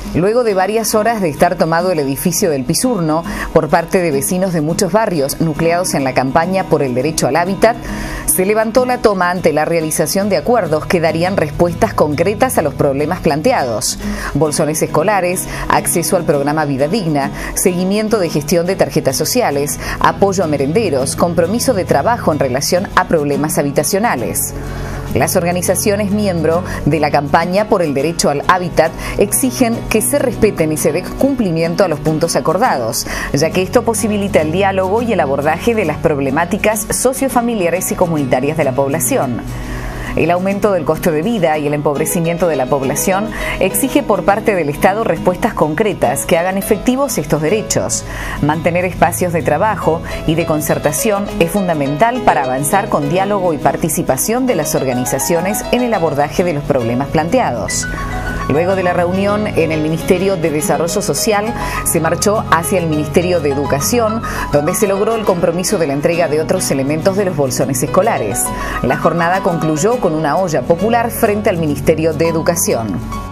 Luego de varias horas de estar tomado el edificio del Pisurno por parte de vecinos de muchos barrios nucleados en la campaña por el derecho al hábitat, se levantó la toma ante la realización de acuerdos que darían respuestas concretas a los problemas planteados: bolsones escolares, acceso al programa Vida Digna, seguimiento de gestión de tarjetas sociales, apoyo a merenderos, compromiso de trabajo en relación a problemas habitacionales. Las organizaciones miembro de la campaña por el derecho al hábitat exigen que se respeten y se dé cumplimiento a los puntos acordados, ya que esto posibilita el diálogo y el abordaje de las problemáticas sociofamiliares y comunitarias de la población. El aumento del costo de vida y el empobrecimiento de la población exige por parte del Estado respuestas concretas que hagan efectivos estos derechos. Mantener espacios de trabajo y de concertación es fundamental para avanzar con diálogo y participación de las organizaciones en el abordaje de los problemas planteados. Luego de la reunión en el Ministerio de Desarrollo Social, se marchó hacia el Ministerio de Educación, donde se logró el compromiso de la entrega de otros elementos de los bolsones escolares. La jornada concluyó con una olla popular frente al Ministerio de Educación.